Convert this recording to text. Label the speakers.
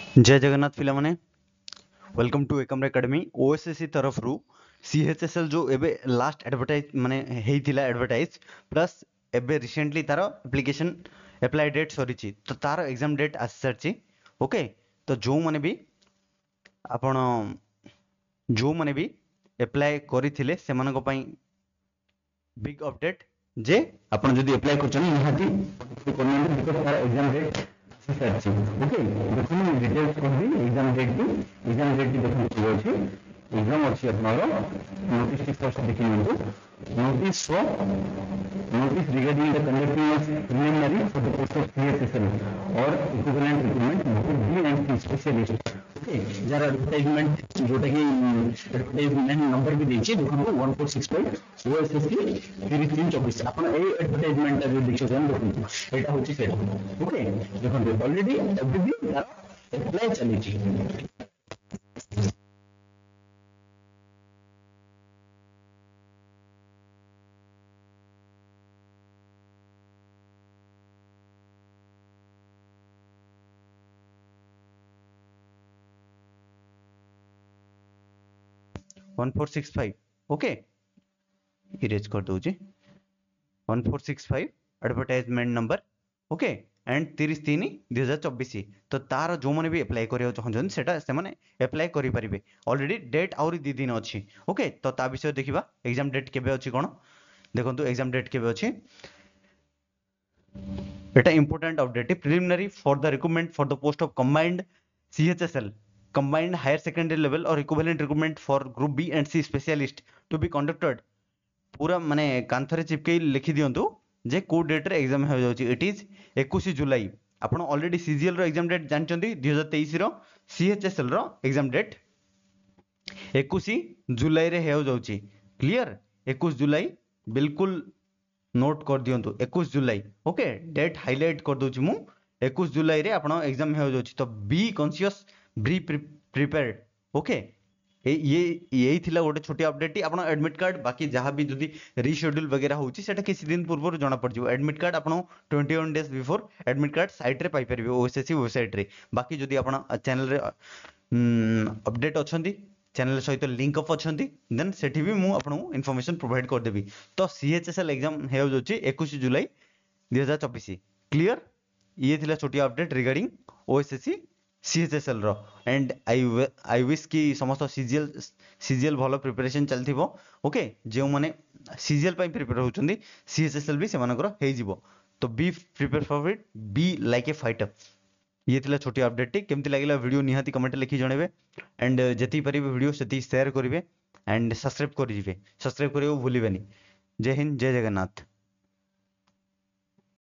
Speaker 1: जय जगन्नाथ पिला माने welcome to Ekam academy OSSC तरफ रु सीएचएसएल जो एबे लास्ट एडवर्टाइज माने हेइथिला एडवर्टाइज प्लस एबे रिसेंटली तार एप्लीकेशन अप्लाई डेट सरीची तो तार एग्जाम डेट आसी सारची ओके। तो जो माने भी आपण जो माने भी अप्लाई करिथिले सेमानको पई बिग अपडेट जे आपण जदी अप्लाई करछन निहाती कोन बिकॉज़ तार एग्जाम डेट ओके देखो मैं डिटेल्स कहबी एग्जाम डेट की देखो अछि एग्जाम अछि आपनारो नोटिस की फर्स्ट देखि नियंतु notice regarding the conducting of preliminary for the post of CSSL और equivalent recruitment notice B and C specialist okay जरा एडवर्टाइजमेंट जोटा कि एडवर्टाइजमेंट नंबर भी देछि देखो 1465 ओएसएससी 3324 आपण ए एडवर्टाइजमेंट जो देखछन देखो एटा होछि सेटा ओके देखो ऑलरेडी एवरीथिंग अप्लाई चली छी 1465 ओके इरेज कर दूची 1465 एडवर्टाइजमेंट नंबर ओके एंड 33/2024 तो तार जो माने भी अप्लाई करियो चाहछन सेटा से माने अप्लाई करि परिबे ऑलरेडी डेट और 2 दिन अछि ओके। तो ता विषय देखिबा एग्जाम डेट केबे अछि कोन देखंतु एग्जाम डेट केबे अछि एटा important update preliminary for the recruitment for the post of combined CHSL combined higher secondary level or equivalent recruitment for group B and C specialist to be conducted पूरा माने कांथरे चिपके लिखि दियंतु जे को डेट रे exam हो जाउची इट इज 21 जुलाई आपण ऑलरेडी सीजीएल रो एग्जाम डेट जानचंती 2023 रो सीएचएसएल रो एग्जाम डेट 21 जुलाई रे हो जाउची क्लियर 21 जुलाई बिल्कुल नोट कर दियंतु 21 जुलाई ओके डेट हाईलाइट कर दोची मु 21 जुलाई रे आपण एग्जाम हो जाउची तो be conscious be prepared okay ये थिला गोटे छोटी अपडेट आपन एडमिट कार्ड बाकी जहां भी जदी रीशेड्यूल वगैरह होची सेटा किसी दिन पूर्व जाना पड़ जिवो एडमिट कार्ड आपन 21 days before admit card site रे पाई परिबे ओएसएससी वेबसाइट रे बाकी जदी आपन चैनल रे अपडेट अछंती चैनल सहित लिंक अप अछंती देन सेठी भी मु आपन इंफॉर्मेशन प्रोवाइड कर देबी। तो सीएचएसएल एग्जाम हे होची 21 जुलाई 2024 क्लियर ये थिला छोटी अपडेट रिगार्डिंग ओएसएससी सीएचएसएल रो एंड आई विश की समस्त सीजीएल भलो प्रिपरेशन चलथिबो ओके जे माने सीजीएल पई प्रिपेयर होचंदी सीएचएसएल भी से मानकर हे जिवो तो be prepare for it be like a fighter. ये थिला छोटी अपडेट केमति लागिला वीडियो निहाती कमेंट लिखि जणेबे एंड जति परिबे वीडियो सेति शेयर करिवे एंड सब्सक्राइब करि जिवे सब्सक्राइब करियो भूलिबेनी। जय हिंद जय जगन्नाथ।